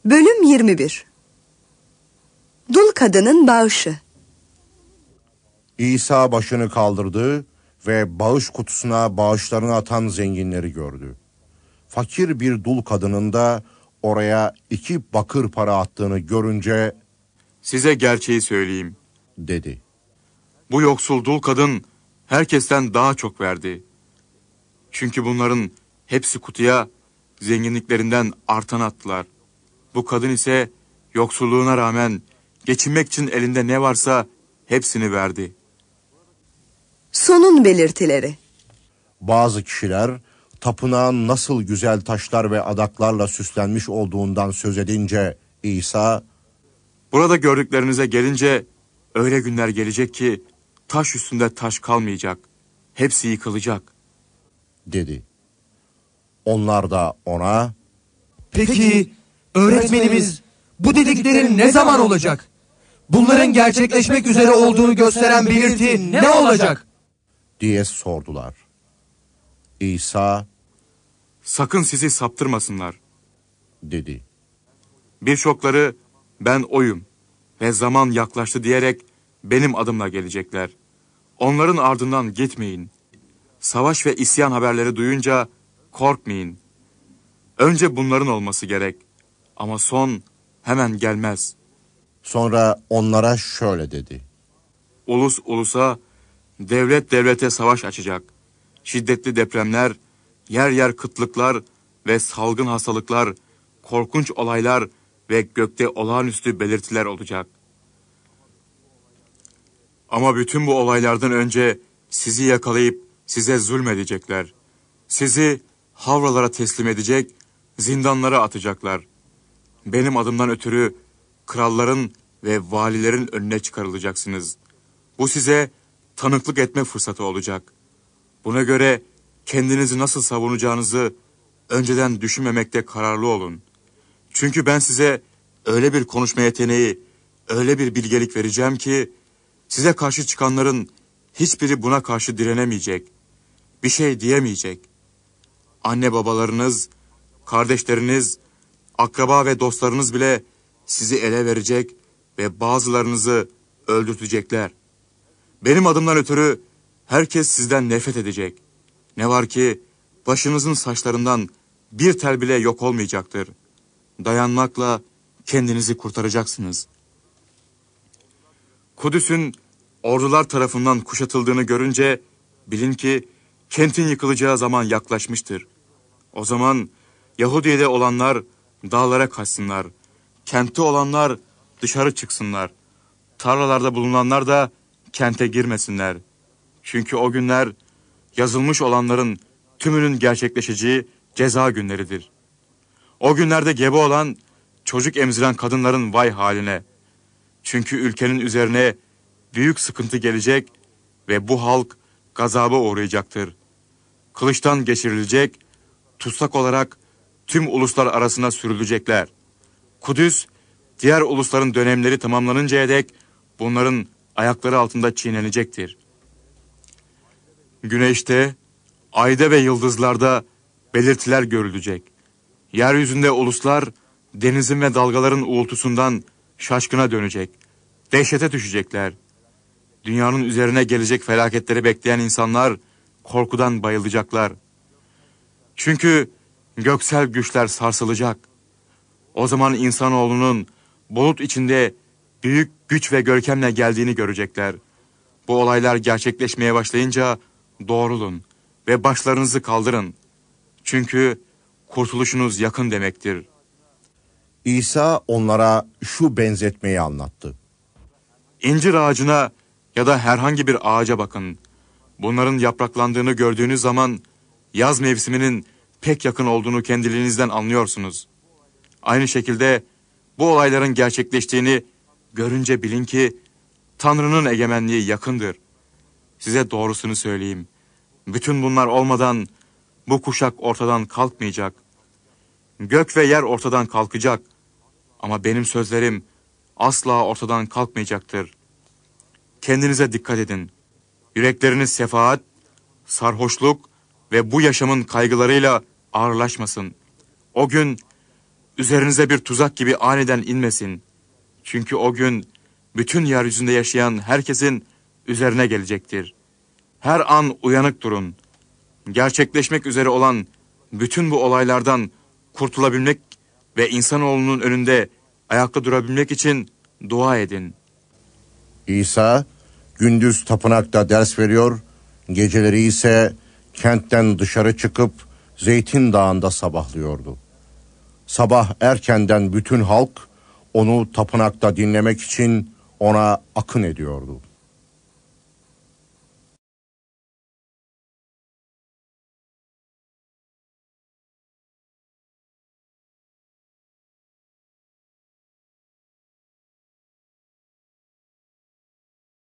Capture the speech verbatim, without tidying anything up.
Bölüm yirmi bir. Dul kadının bağışı. İsa başını kaldırdı ve bağış kutusuna bağışlarını atan zenginleri gördü. Fakir bir dul kadının da oraya iki bakır para attığını görünce, "Size gerçeği söyleyeyim," dedi. "Bu yoksul dul kadın herkesten daha çok verdi. Çünkü bunların hepsi kutuya zenginliklerinden artan attılar. Bu kadın ise yoksulluğuna rağmen geçinmek için elinde ne varsa hepsini verdi." Sonun belirtileri. Bazı kişiler tapınağın nasıl güzel taşlar ve adaklarla süslenmiş olduğundan söz edince İsa, "Burada gördüklerinize gelince öyle günler gelecek ki taş üstünde taş kalmayacak. Hepsi yıkılacak," dedi. Onlar da ona, "Peki öğretmenimiz, bu dediklerin ne zaman olacak? Bunların gerçekleşmek üzere olduğunu gösteren belirti ne olacak?" diye sordular. İsa, "Sakın sizi saptırmasınlar," dedi. "Birçokları ben oyum ve zaman yaklaştı diyerek benim adımla gelecekler. Onların ardından gitmeyin. Savaş ve isyan haberleri duyunca korkmayın. Önce bunların olması gerek ama son hemen gelmez." Sonra onlara şöyle dedi. "Ulus ulusa, devlet devlete savaş açacak. Şiddetli depremler, yer yer kıtlıklar ve salgın hastalıklar, korkunç olaylar ve gökte olağanüstü belirtiler olacak. Ama bütün bu olaylardan önce sizi yakalayıp size zulmedecekler. Sizi havralara teslim edecek, zindanlara atacaklar. Benim adımdan ötürü kralların ve valilerin önüne çıkarılacaksınız. Bu size tanıklık etme fırsatı olacak. Buna göre kendinizi nasıl savunacağınızı önceden düşünmemekte kararlı olun. Çünkü ben size öyle bir konuşma yeteneği, öyle bir bilgelik vereceğim ki size karşı çıkanların hiçbiri buna karşı direnemeyecek, bir şey diyemeyecek. Anne babalarınız, kardeşleriniz, akraba ve dostlarınız bile sizi ele verecek ve bazılarınızı öldürtecekler. Benim adımdan ötürü herkes sizden nefret edecek. Ne var ki başınızın saçlarından bir tel bile yok olmayacaktır. Dayanmakla kendinizi kurtaracaksınız." Kudüs'ün ordular tarafından kuşatıldığını görünce bilin ki kentin yıkılacağı zaman yaklaşmıştır. O zaman Yahudiye'de olanlar dağlara kaçsınlar. Kentte olanlar dışarı çıksınlar. Tarlalarda bulunanlar da kente girmesinler. Çünkü o günler yazılmış olanların tümünün gerçekleşeceği ceza günleridir. O günlerde gebe olan, çocuk emziren kadınların vay haline. Çünkü ülkenin üzerine büyük sıkıntı gelecek ve bu halk gazaba uğrayacaktır. Kılıçtan geçirilecek, tutsak olarak tüm uluslar arasına sürülecekler. Kudüs, diğer ulusların dönemleri tamamlanıncaya dek bunların ayakları altında çiğnenecektir. Güneşte, ayda ve yıldızlarda belirtiler görülecek. Yeryüzünde uluslar, denizin ve dalgaların uğultusundan şaşkına dönecek. Dehşete düşecekler. Dünyanın üzerine gelecek felaketleri bekleyen insanlar korkudan bayılacaklar. Çünkü göksel güçler sarsılacak. O zaman insanoğlunun bulut içinde büyük güç ve görkemle geldiğini görecekler. Bu olaylar gerçekleşmeye başlayınca doğrulun ve başlarınızı kaldırın. Çünkü kurtuluşunuz yakın demektir." İsa onlara şu benzetmeyi anlattı. İncir ağacına ya da herhangi bir ağaca bakın. Bunların yapraklandığını gördüğünüz zaman yaz mevsiminin pek yakın olduğunu kendiliğinizden anlıyorsunuz. Aynı şekilde bu olayların gerçekleştiğini görünce bilin ki Tanrı'nın egemenliği yakındır. Size doğrusunu söyleyeyim. Bütün bunlar olmadan bu kuşak ortadan kalkmayacak. Gök ve yer ortadan kalkacak. Ama benim sözlerim asla ortadan kalkmayacaktır. Kendinize dikkat edin. Yürekleriniz sefaat, sarhoşluk ve bu yaşamın kaygılarıyla ağırlaşmasın. O gün üzerinize bir tuzak gibi aniden inmesin. Çünkü o gün bütün yeryüzünde yaşayan herkesin üzerine gelecektir. Her an uyanık durun. Gerçekleşmek üzere olan bütün bu olaylardan kurtulabilmek ve insanoğlunun önünde ayakta durabilmek için dua edin. İsa gündüz tapınakta ders veriyor, geceleri ise kentten dışarı çıkıp Zeytin Dağı'nda sabahlıyordu. Sabah erkenden bütün halk onu tapınakta dinlemek için ona akın ediyordu.